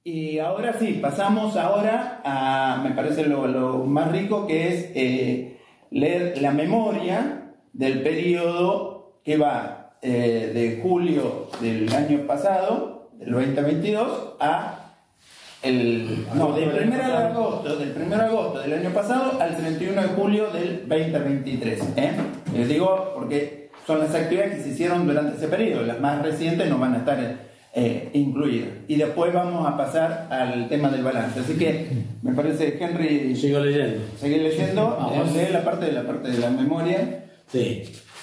Y ahora sí, pasamos ahora a, me parece lo más rico, que es leer la memoria del periodo que va de julio del año pasado, del 2022, del 1 de agosto del año pasado al 31 de julio del 2023. Les digo porque son las actividades que se hicieron durante ese periodo. Las más recientes no van a estar incluidas. Y después vamos a pasar al tema del balance. Así que me parece, Henry, sigo leyendo. Seguir leyendo. Lee la parte de la memoria. Sí.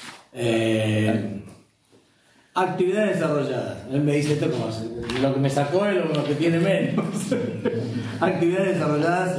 Actividades desarrolladas. Él me dice esto como lo que me sacó es lo que tiene menos. Actividades desarrolladas.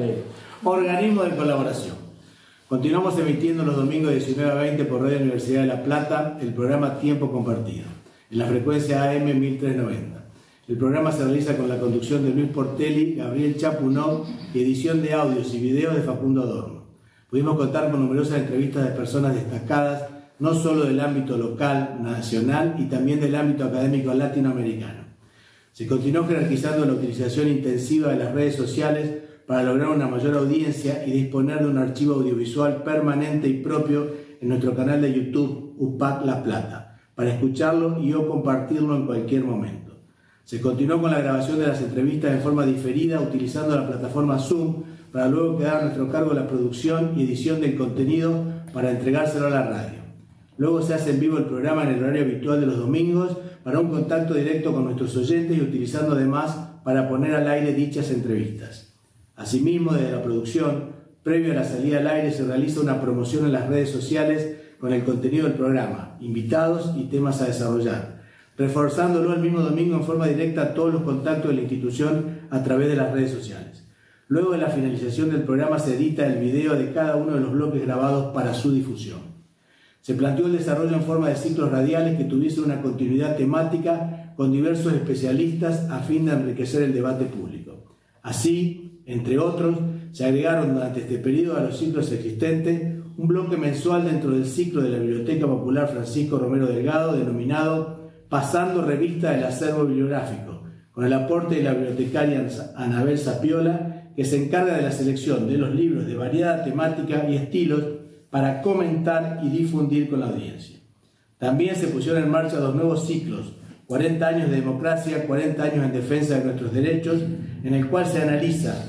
Organismo de colaboración. Continuamos emitiendo los domingos de 19 a 20 por Radio Universidad de La Plata el programa Tiempo Compartido, en la frecuencia AM 1390. El programa se realiza con la conducción de Luis Portelli, Gabriel Chapunov y edición de audios y videos de Facundo Adorno. Pudimos contar con numerosas entrevistas de personas destacadas, no solo del ámbito local, nacional y también del ámbito académico latinoamericano. Se continuó jerarquizando la utilización intensiva de las redes sociales para lograr una mayor audiencia y disponer de un archivo audiovisual permanente y propio en nuestro canal de YouTube UPAC La Plata, para escucharlo y o compartirlo en cualquier momento. Se continuó con la grabación de las entrevistas en forma diferida utilizando la plataforma Zoom para luego quedar a nuestro cargo la producción y edición del contenido para entregárselo a la radio. Luego se hace en vivo el programa en el horario habitual de los domingos para un contacto directo con nuestros oyentes y utilizando además para poner al aire dichas entrevistas. Asimismo, desde la producción, previo a la salida al aire, se realiza una promoción en las redes sociales con el contenido del programa, invitados y temas a desarrollar, reforzándolo el mismo domingo en forma directa a todos los contactos de la institución a través de las redes sociales. Luego de la finalización del programa se edita el video de cada uno de los bloques grabados para su difusión. Se planteó el desarrollo en forma de ciclos radiales que tuviesen una continuidad temática con diversos especialistas a fin de enriquecer el debate público. Así, entre otros, se agregaron durante este periodo a los ciclos existentes un bloque mensual dentro del ciclo de la Biblioteca Popular Francisco Romero Delgado denominado Pasando Revista del Acervo Bibliográfico, con el aporte de la bibliotecaria Anabel Sapiola, que se encarga de la selección de los libros de variada temática y estilos para comentar y difundir con la audiencia. También se pusieron en marcha dos nuevos ciclos, 40 años de democracia, 40 años en defensa de nuestros derechos, en el cual se analiza,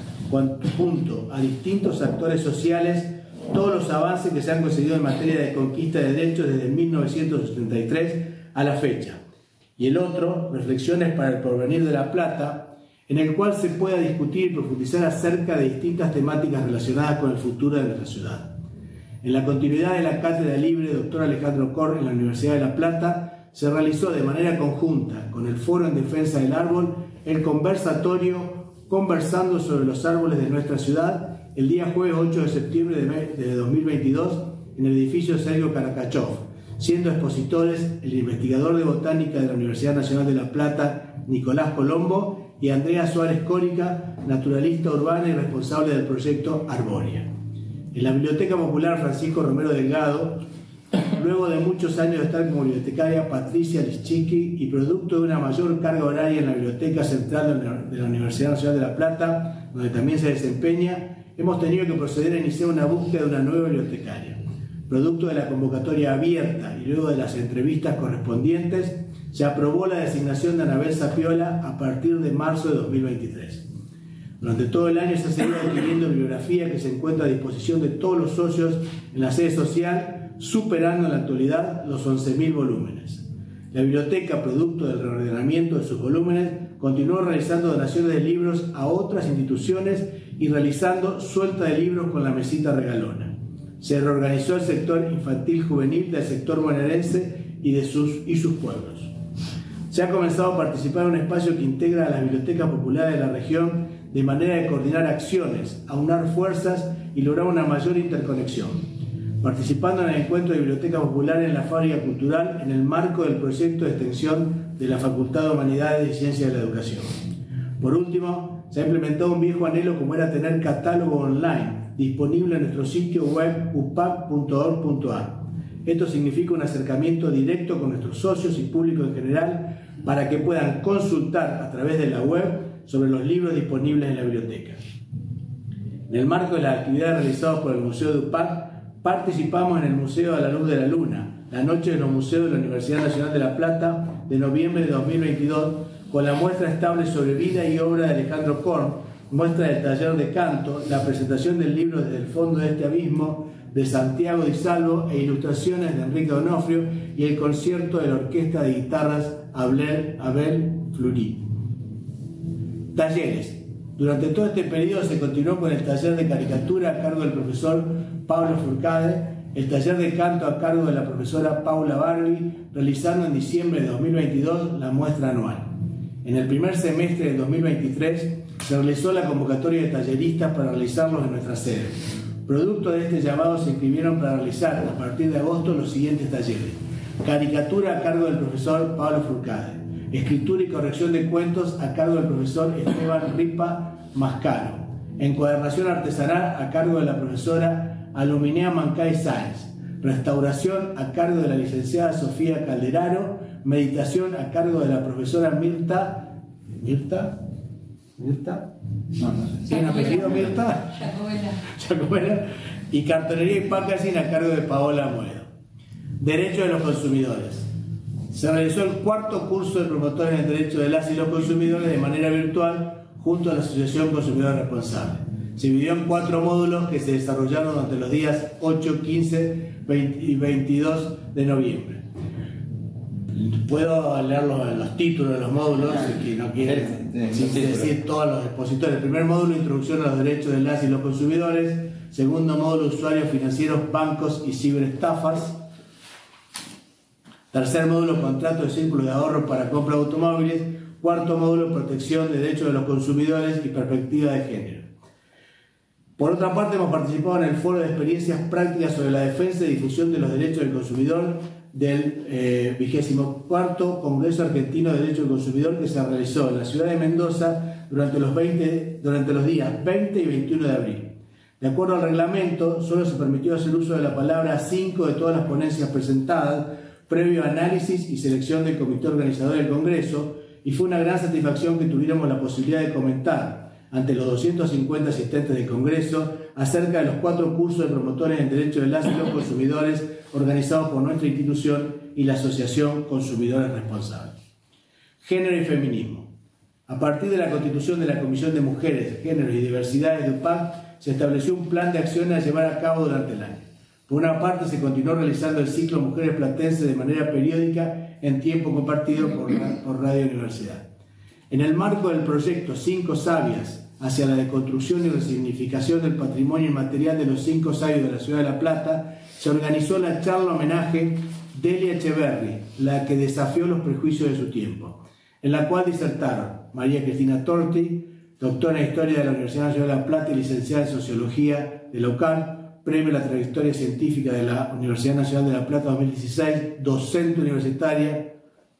junto a distintos actores sociales, todos los avances que se han conseguido en materia de conquista de derechos desde 1973 a la fecha. Y el otro, Reflexiones para el Porvenir de La Plata, en el cual se pueda discutir y profundizar acerca de distintas temáticas relacionadas con el futuro de nuestra ciudad. En la continuidad de la Cátedra Libre Dr. Alejandro Corr en la Universidad de La Plata, se realizó de manera conjunta con el Foro en Defensa del Árbol el conversatorio Conversando sobre los árboles de nuestra ciudad el día jueves 8 de septiembre de 2022 en el edificio Sergio Karakachov, siendo expositores el investigador de botánica de la Universidad Nacional de La Plata, Nicolás Colombo, y Andrea Suárez Córica, naturalista urbana y responsable del proyecto Arboria. En la Biblioteca Popular Francisco Romero Delgado, luego de muchos años de estar como bibliotecaria Patricia Lischicki y producto de una mayor carga horaria en la Biblioteca Central de la Universidad Nacional de La Plata, donde también se desempeña, hemos tenido que proceder a iniciar una búsqueda de una nueva bibliotecaria. Producto de la convocatoria abierta y luego de las entrevistas correspondientes, se aprobó la designación de Anabel Sapiola a partir de marzo de 2023. Durante todo el año se ha seguido adquiriendo bibliografía que se encuentra a disposición de todos los socios en la sede social, superando en la actualidad los 11.000 volúmenes. La biblioteca, producto del reordenamiento de sus volúmenes, continuó realizando donaciones de libros a otras instituciones y realizando suelta de libros con la mesita regalona. Se reorganizó el sector infantil juvenil del sector bonaerense y sus pueblos. Se ha comenzado a participar en un espacio que integra a las bibliotecas populares de la región de manera de coordinar acciones, aunar fuerzas y lograr una mayor interconexión, participando en el encuentro de Biblioteca Popular en la Fábrica Cultural en el marco del proyecto de extensión de la Facultad de Humanidades y Ciencias de la Educación. Por último, se ha implementado un viejo anhelo como era tener catálogo online disponible en nuestro sitio web upac.org.ar. Esto significa un acercamiento directo con nuestros socios y público en general para que puedan consultar a través de la web sobre los libros disponibles en la biblioteca. En el marco de las actividades realizadas por el Museo de UPAC, participamos en el Museo a la Luz de la Luna, la noche de los museos de la Universidad Nacional de La Plata, de noviembre de 2022, con la muestra estable sobre vida y obra de Alejandro Korn, muestra del taller de canto, la presentación del libro Desde el fondo de este abismo, de Santiago Di Salvo, e ilustraciones de Enrique Donofrio, y el concierto de la Orquesta de Guitarras Abel Fleury. Talleres. Durante todo este periodo se continuó con el taller de caricatura a cargo del profesor Pablo Furcade, el taller de canto a cargo de la profesora Paula Barbie, realizando en diciembre de 2022 la muestra anual. En el primer semestre del 2023 se realizó la convocatoria de talleristas para realizarlos en nuestra sede. Producto de este llamado se inscribieron para realizar a partir de agosto los siguientes talleres: caricatura a cargo del profesor Pablo Furcade, escritura y corrección de cuentos a cargo del profesor Esteban Ripa Mascaro, encuadernación artesanal a cargo de la profesora Aluminea Mancay Sáenz, restauración a cargo de la licenciada Sofía Calderaro, meditación a cargo de la profesora Mirta. ¿Tiene apellido Mirta? Jacobela. Y cartonería y packaging a cargo de Paola Moedo. Derecho de los consumidores. Se realizó el cuarto curso de promotores en derecho de las y los consumidores de manera virtual junto a la Asociación Consumidor Responsable. Se dividió en 4 módulos que se desarrollaron durante los días 8, 15 y 22 de noviembre. Puedo leer los títulos de los módulos, si no quieren decir todos los expositores. El primer módulo, introducción a los derechos de las y los consumidores. Segundo módulo, usuarios financieros, bancos y ciberestafas. Tercer módulo, contrato de círculo de ahorro para compra de automóviles. Cuarto módulo, protección de derechos de los consumidores y perspectiva de género. Por otra parte, hemos participado en el foro de experiencias prácticas sobre la defensa y difusión de los derechos del consumidor del 24º Congreso Argentino de Derecho del Consumidor, que se realizó en la ciudad de Mendoza durante los días 20 y 21 de abril. De acuerdo al reglamento, solo se permitió hacer uso de la palabra 5 de todas las ponencias presentadas, previo análisis y selección del comité organizador del Congreso, y fue una gran satisfacción que tuviéramos la posibilidad de comentar ante los 250 asistentes del Congreso acerca de los 4 cursos de promotores en derecho de las y los consumidores organizados por nuestra institución y la Asociación Consumidores Responsables. Género y feminismo. A partir de la constitución de la Comisión de Mujeres, Género y Diversidades de UPAC, se estableció un plan de acción a llevar a cabo durante el año. Por una parte, se continuó realizando el ciclo Mujeres Platenses de manera periódica en tiempo compartido por Radio Universidad. En el marco del proyecto 5 Sabias hacia la deconstrucción y resignificación del patrimonio inmaterial de los 5 sabios de la ciudad de La Plata, se organizó la charla homenaje Delia Echeverri, la que desafió los prejuicios de su tiempo, en la cual disertaron María Cristina Torti, doctora en Historia de la Universidad Nacional de La Plata y licenciada en Sociología de la UCAN, premio a la trayectoria científica de la Universidad Nacional de La Plata 2016, docente universitaria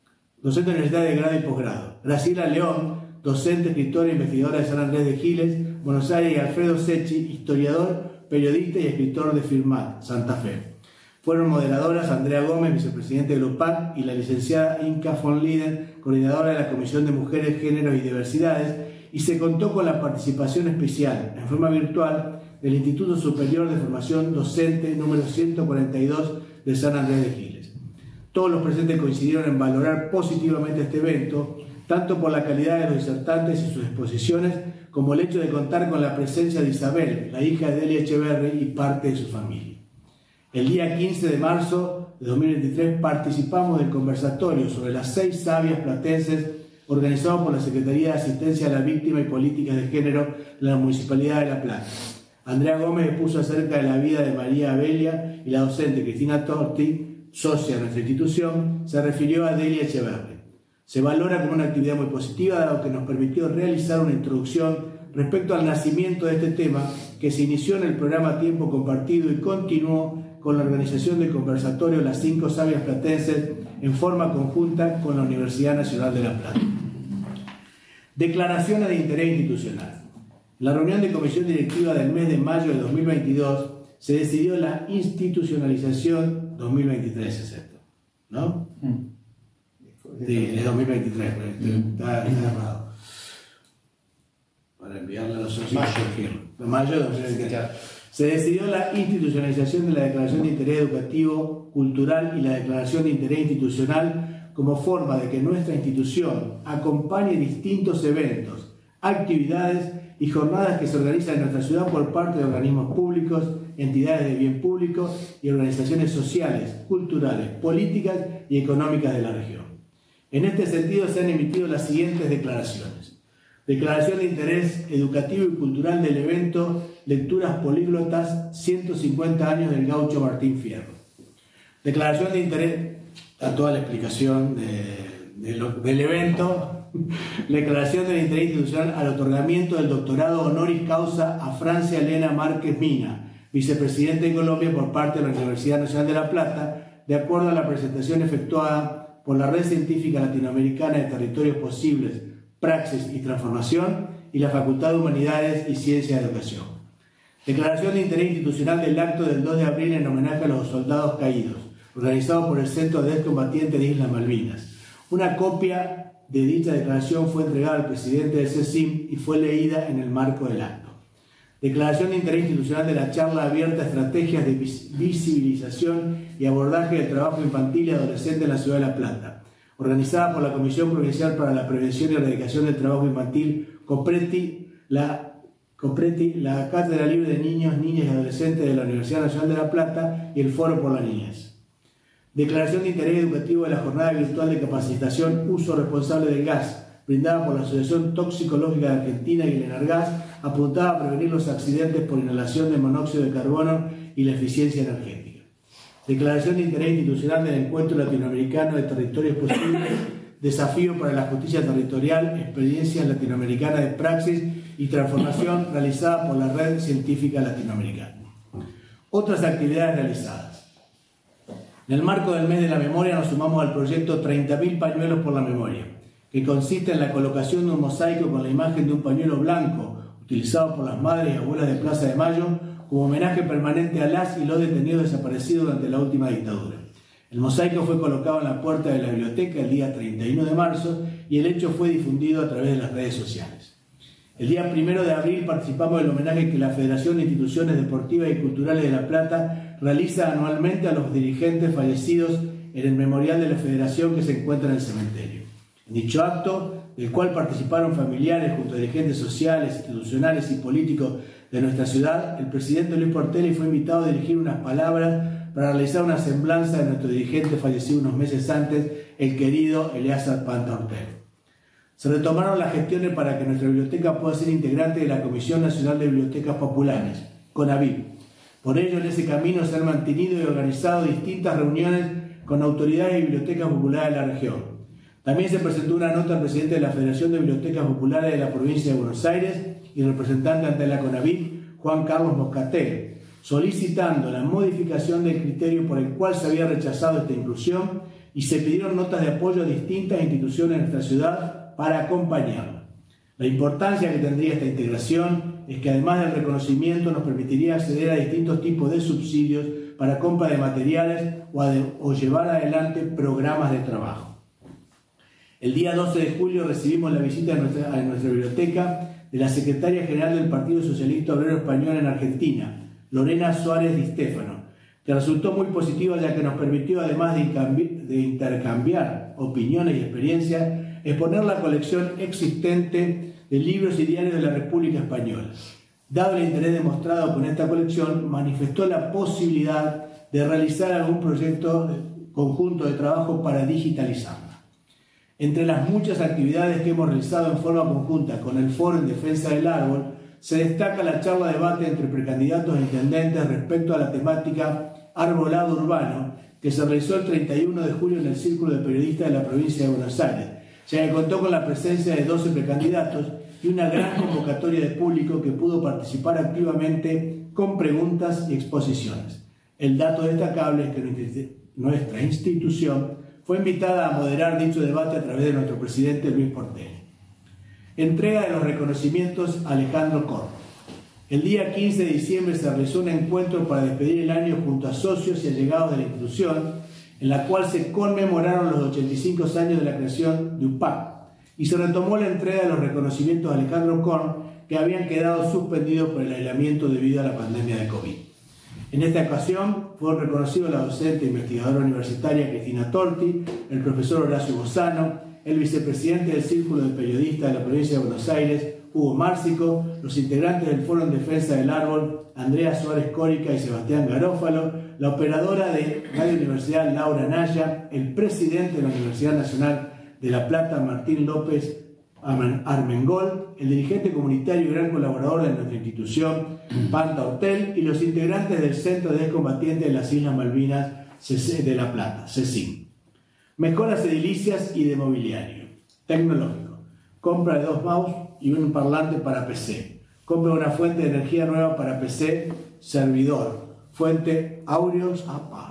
de grado y posgrado. Graciela León, docente, escritora e investigadora de San Andrés de Giles, Buenos Aires, y Alfredo Secchi, historiador, periodista y escritor de Firmat, Santa Fe. Fueron moderadoras Andrea Gómez, vicepresidente del UPAC, y la licenciada Inka von Liden, coordinadora de la Comisión de Mujeres, Géneros y Diversidades, y se contó con la participación especial, en forma virtual, del Instituto Superior de Formación Docente número 142 de San Andrés de Giles. Todos los presentes coincidieron en valorar positivamente este evento, tanto por la calidad de los disertantes y sus exposiciones, como el hecho de contar con la presencia de Isabel, la hija de Delia Echeverri, y parte de su familia. El día 15 de marzo de 2023 participamos del conversatorio sobre las 6 sabias platenses organizado por la Secretaría de Asistencia a la Víctima y Políticas de Género de la Municipalidad de La Plata. Andrea Gómez expuso acerca de la vida de María Abelia, y la docente Cristina Torti, socia de nuestra institución, se refirió a Delia Echeverri. Se valora como una actividad muy positiva, dado que nos permitió realizar una introducción respecto al nacimiento de este tema, que se inició en el programa Tiempo Compartido y continuó con la organización del conversatorio Las 5 Sabias Platenses en forma conjunta con la Universidad Nacional de La Plata. Declaraciones de interés institucional. En la reunión de comisión directiva del mes de mayo de 2022 se decidió la institucionalización 2023, ¿cierto? ¿No? Sí, es 2023, está errado. para enviarla a los socios. Mayo de 2020. Se decidió la institucionalización de la Declaración de Interés Educativo, Cultural y la Declaración de Interés Institucional como forma de que nuestra institución acompañe distintos eventos, actividades y jornadas que se organizan en nuestra ciudad por parte de organismos públicos, entidades de bien público y organizaciones sociales, culturales, políticas y económicas de la región. En este sentido se han emitido las siguientes declaraciones. Declaración de Interés Educativo y Cultural del evento Lecturas Políglotas 150 años del gaucho Martín Fierro. Declaración de Interés, a toda la explicación del evento. Declaración del Interés Institucional al otorgamiento del doctorado honoris causa a Francia Elena Márquez Mina, vicepresidente de Colombia por parte de la Universidad Nacional de La Plata, de acuerdo a la presentación efectuada por la Red Científica Latinoamericana de Territorios Posibles, Praxis y Transformación y la Facultad de Humanidades y Ciencias de Educación. Declaración de Interés Institucional del acto del 2 de abril en homenaje a los soldados caídos, organizado por el Centro de Excombatientes de Islas Malvinas. Una copia de dicha declaración fue entregada al presidente del CECIM y fue leída en el marco del acto. Declaración de Interés Institucional de la charla abierta Estrategias de visibilización y abordaje del trabajo infantil y adolescente en la ciudad de La Plata, organizada por la Comisión Provincial para la Prevención y Erradicación del Trabajo Infantil, COPRETI, la Cátedra Libre de Niños, Niñas y Adolescentes de la Universidad Nacional de La Plata y el Foro por la Niñez. Declaración de Interés Educativo de la Jornada Virtual de Capacitación Uso Responsable del Gas, brindada por la Asociación Toxicológica de Argentina y el Enargas, apuntada a prevenir los accidentes por inhalación de monóxido de carbono y la eficiencia energética. Declaración de Interés Institucional del Encuentro Latinoamericano de Territorios Posibles, Desafío para la Justicia Territorial, Experiencias Latinoamericanas de Praxis y Transformación, realizada por la Red Científica Latinoamericana. Otras actividades realizadas. En el marco del mes de la memoria nos sumamos al proyecto 30.000 pañuelos por la memoria, que consiste en la colocación de un mosaico con la imagen de un pañuelo blanco, utilizado por las madres y abuelas de Plaza de Mayo, como homenaje permanente a las y los detenidos desaparecidos durante la última dictadura. El mosaico fue colocado en la puerta de la biblioteca el día 31 de marzo y el hecho fue difundido a través de las redes sociales. El día 1 de abril participamos del homenaje que la Federación de Instituciones Deportivas y Culturales de La Plata realiza anualmente a los dirigentes fallecidos en el memorial de la Federación que se encuentra en el cementerio. En dicho acto, del cual participaron familiares junto a dirigentes sociales, institucionales y políticos de nuestra ciudad, el presidente Luis Portelli fue invitado a dirigir unas palabras para realizar una semblanza de nuestro dirigente fallecido unos meses antes, el querido Eleazar Panta Ortega. Se retomaron las gestiones para que nuestra biblioteca pueda ser integrante de la Comisión Nacional de Bibliotecas Populares, CONABIP. Por ello, en ese camino se han mantenido y organizado distintas reuniones con autoridades de bibliotecas populares de la región. También se presentó una nota al presidente de la Federación de Bibliotecas Populares de la provincia de Buenos Aires y representante ante la CONABIP, Juan Carlos Moscatel, solicitando la modificación del criterio por el cual se había rechazado esta inclusión y se pidieron notas de apoyo a distintas instituciones de nuestra ciudad para acompañarla. La importancia que tendría esta integración es que además del reconocimiento nos permitiría acceder a distintos tipos de subsidios para compra de materiales o llevar adelante programas de trabajo. El día 12 de julio recibimos la visita a nuestra biblioteca de la secretaria general del Partido Socialista Obrero Español en Argentina, Lorena Suárez Di Stefano, que resultó muy positiva ya que nos permitió, además de intercambiar opiniones y experiencias, exponer la colección existente de libros y diarios de la República Española. Dado el interés demostrado con esta colección, manifestó la posibilidad de realizar algún proyecto conjunto de trabajo para digitalizarla. Entre las muchas actividades que hemos realizado en forma conjunta con el Foro en Defensa del Árbol, se destaca la charla debate entre precandidatos a intendentes respecto a la temática arbolado urbano, que se realizó el 31 de julio en el Círculo de Periodistas de la provincia de Buenos Aires, ya que contó con la presencia de 12 precandidatos y una gran convocatoria de público que pudo participar activamente con preguntas y exposiciones. El dato destacable es que nuestra institución fue invitada a moderar dicho debate a través de nuestro presidente Luis Portelli. Entrega de los reconocimientos a Alejandro Korn. El día 15 de diciembre se realizó un encuentro para despedir el año junto a socios y allegados de la institución, en la cual se conmemoraron los 85 años de la creación de UPAC y se retomó la entrega de los reconocimientos a Alejandro Korn, que habían quedado suspendidos por el aislamiento debido a la pandemia de COVID. En esta ocasión fueron reconocidos la docente e investigadora universitaria Cristina Torti, el profesor Horacio Bozano, el vicepresidente del Círculo de Periodistas de la provincia de Buenos Aires, Hugo Márcico, los integrantes del Foro en Defensa del Árbol, Andrea Suárez Córica y Sebastián Garófalo, la operadora de Radio Universidad Laura Naya, el presidente de la Universidad Nacional de La Plata Martín López Armengol, el dirigente comunitario y gran colaborador de nuestra institución Panta Hotel y los integrantes del Centro de Excombatientes de las Islas Malvinas de La Plata, CECIM. Mejoras edilicias y de mobiliario. Tecnológico. Compra de 2 mouse y un parlante para PC. Compra una fuente de energía nueva para PC, servidor. Fuente Aureos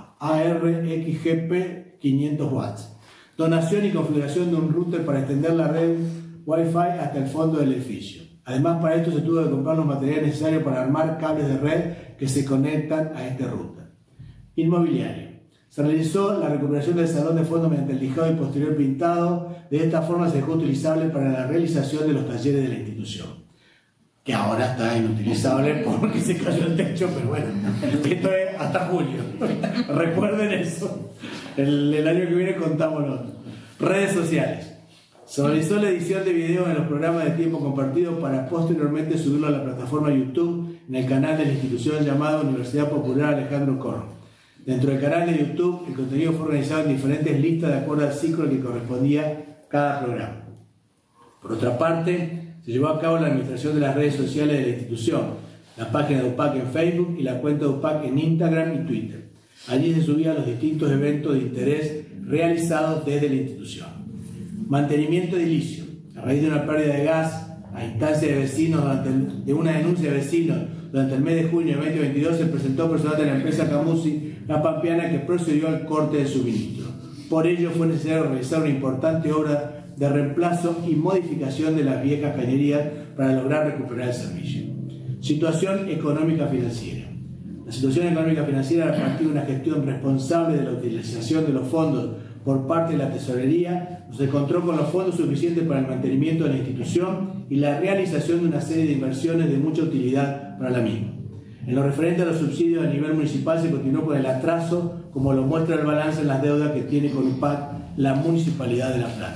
ARXGP 500 watts. Donación y configuración de un router para extender la red Wi-Fi hasta el fondo del edificio. Además, para esto se tuvo que comprar los materiales necesarios para armar cables de red que se conectan a este router. Inmobiliario. Se realizó la recuperación del salón de fondo mediante el lijado y posterior pintado. De esta forma se dejó utilizable para la realización de los talleres de la institución, que ahora está inutilizable porque se cayó el techo, pero bueno, esto es hasta julio. Recuerden eso. El año que viene contámoslo. Redes sociales. Se realizó la edición de video en los programas de tiempo compartido para posteriormente subirlo a la plataforma YouTube en el canal de la institución llamado Universidad Popular Alejandro Korn. Dentro del canal de YouTube, el contenido fue organizado en diferentes listas de acuerdo al ciclo al que correspondía cada programa. Por otra parte, se llevó a cabo la administración de las redes sociales de la institución, la página de UPAC en Facebook y la cuenta de UPAC en Instagram y Twitter. Allí se subían los distintos eventos de interés realizados desde la institución. Mantenimiento edilicio. A raíz de una pérdida de gas a instancia de vecinos de una denuncia de vecinos durante el mes de junio de 2022, se presentó personal de la empresa Camusi La Pampeana que procedió al corte de suministro. Por ello fue necesario realizar una importante obra de reemplazo y modificación de las viejas cañerías para lograr recuperar el servicio. Situación económica financiera. La situación económica financiera, a partir de una gestión responsable de la utilización de los fondos por parte de la tesorería, se encontró con los fondos suficientes para el mantenimiento de la institución y la realización de una serie de inversiones de mucha utilidad para la misma. En lo referente a los subsidios a nivel municipal, se continuó con el atraso, como lo muestra el balance en las deudas que tiene con UPAC la Municipalidad de La Plata.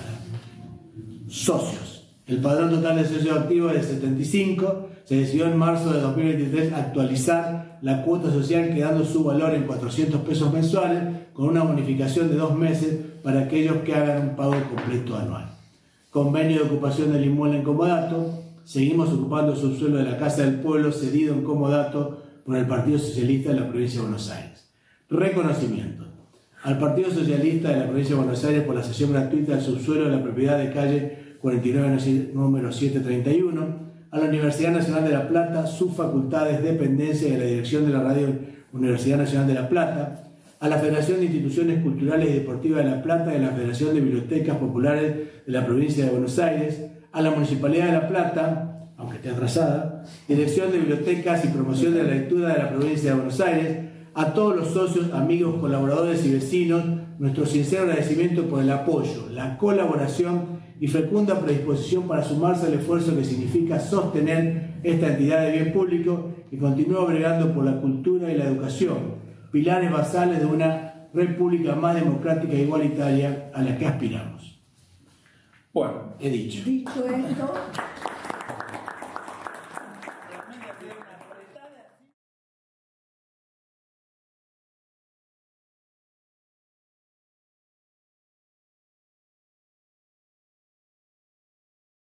Socios. El padrón total de socios activos es de 75. Se decidió en marzo de 2023 actualizar la cuota social, quedando su valor en 400 pesos mensuales, con una bonificación de 2 meses para aquellos que hagan un pago completo anual. Convenio de ocupación del inmueble en comodato. Seguimos ocupando el subsuelo de la Casa del Pueblo, cedido en comodato por el Partido Socialista de la Provincia de Buenos Aires. Reconocimiento. Al Partido Socialista de la Provincia de Buenos Aires por la cesión gratuita del subsuelo de la propiedad de calle 49, número 731. A la Universidad Nacional de La Plata, sus facultades, dependencia de la dirección de la Radio Universidad Nacional de La Plata. A la Federación de Instituciones Culturales y Deportivas de La Plata y a la Federación de Bibliotecas Populares de la Provincia de Buenos Aires. A la Municipalidad de La Plata, aunque esté atrasada, Dirección de Bibliotecas y Promoción de la Lectura de la Provincia de Buenos Aires, a todos los socios, amigos, colaboradores y vecinos, nuestro sincero agradecimiento por el apoyo, la colaboración y fecunda predisposición para sumarse al esfuerzo que significa sostener esta entidad de bien público que continúa bregando por la cultura y la educación, pilares basales de una república más democrática e igualitaria a la que aspiramos. Bueno, he dicho. Dicho esto,